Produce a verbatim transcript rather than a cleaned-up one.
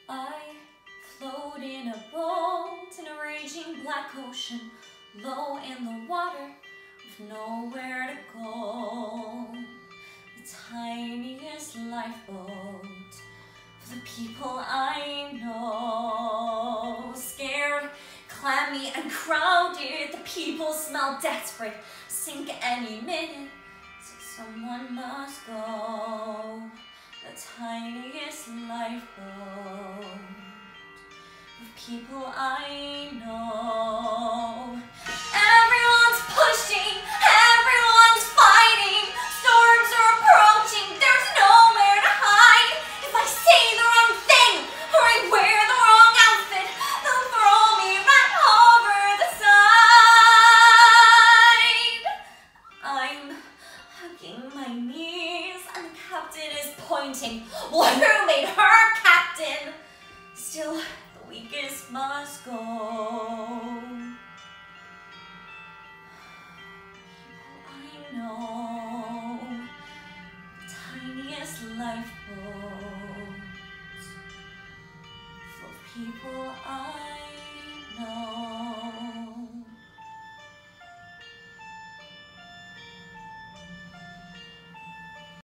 I float in a boat in a raging black ocean, low in the water with nowhere to go. The tiniest lifeboat for the people I know. Scared, clammy and crowded, the people smell desperate, sink any minute, so someone must go. The tiniest lifeboat of people I know. Everyone's pushing, everyone's fighting, storms are approaching, there's nowhere to hide. If I say the wrong thing or I wear the wrong outfit, they'll throw me right over the side. I'm hugging my knees and the captain is pointing. Well, who made her captain? Still, the weakest must go. People I know, the tiniest lifeboat full of people I